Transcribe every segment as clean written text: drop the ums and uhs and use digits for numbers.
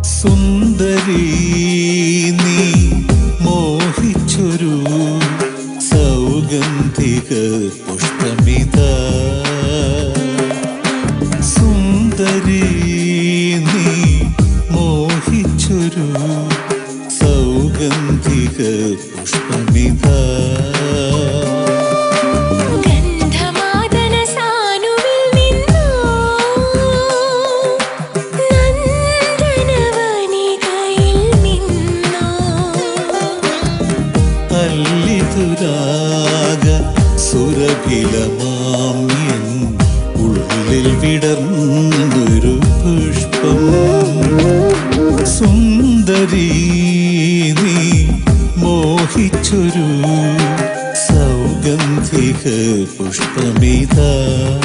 സുന്ദരീ നീ മോഹിച്ചൊരു സൗഗന്ധിക പുഷ്പമിതാ. സുന്ദരീ നീ മോഹിച്ചൊരു സൗഗന്ധിക പുഷ്പമിതാ. അല്ലിതുരാഗ സുരഭിലമാമ്യൻ ഉള്ളിൽ വിടർന്നൊരു പുഷ്പം. സുന്ദരീ നീ മോഹിച്ചൊരു സൗഗന്ധിക പുഷ്പമിതാ.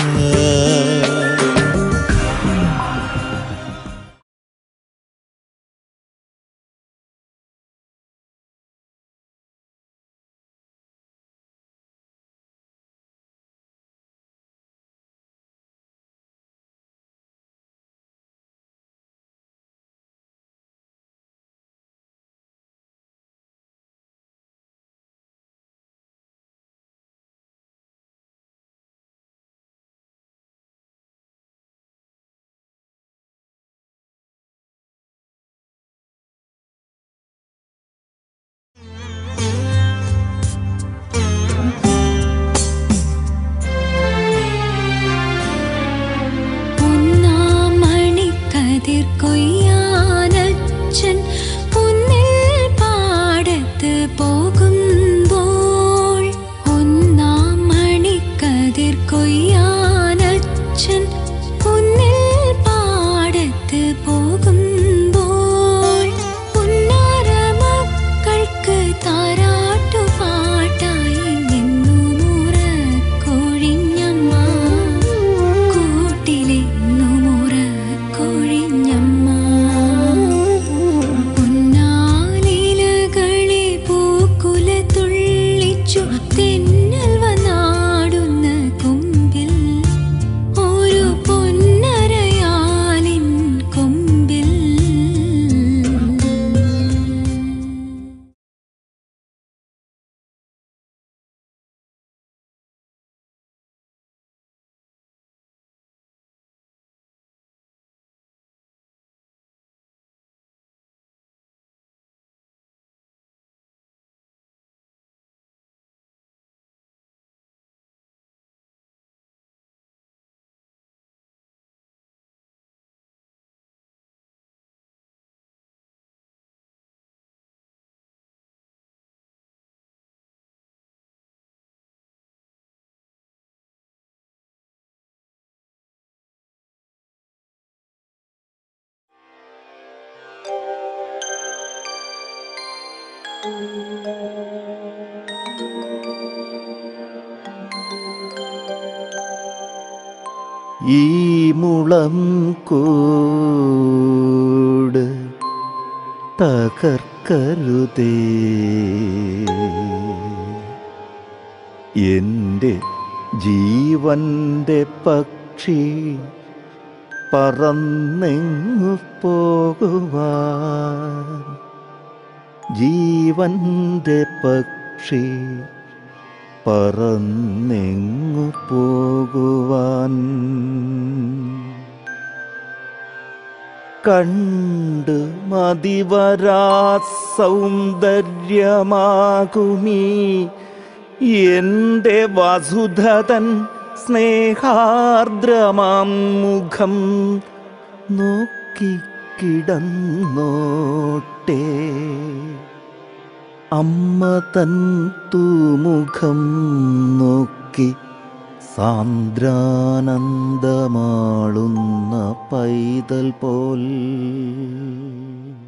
കൊയ്യാനച്ഛൻ പുന്നിൽ പാടത്ത് പോകുമ്പോൾ, ഒന്നാം മണിക്കതിർ കൊയ്യാനച്ഛൻ പുന്നിൽ പാടത്ത് പോകുമ്പോൾ, പുന്നാര മക്കൾക്ക് താരാട്ടുപാട്ടായി എന്നുമുറക്കൊഴിഞ്ഞമ്മ, കൂട്ടിലെന്നുമുറക്കൊഴിഞ്ഞമ്മ. തെന്നൽ വന്നാടുന്ന കൊമ്പിൽ ഒരു പൊന്നരയാലിൻ കൊമ്പിൽ. ഈ മുളം കൂട് തകർക്കരുതേ, എൻ്റെ ജീവന്റെ പക്ഷി പറന്നെങ്ങു പോകുവാൻ. ജീവന്റെ പക്ഷി പറന്നെങ്ങു പോകുവാൻ. കണ്ട് മതിവരാ സൗന്ദര്യമാകുമീ എൻ്റെ വസുധതൻ സ്നേഹാർദ്രമാം മുഖം നോക്കിക്കിടന്നോട്ടെ. അമ്മ തൻ തൂമുഖം നോക്കി സാന്ദ്രാനന്ദമാളുന്ന പൈതൽ പോൽ.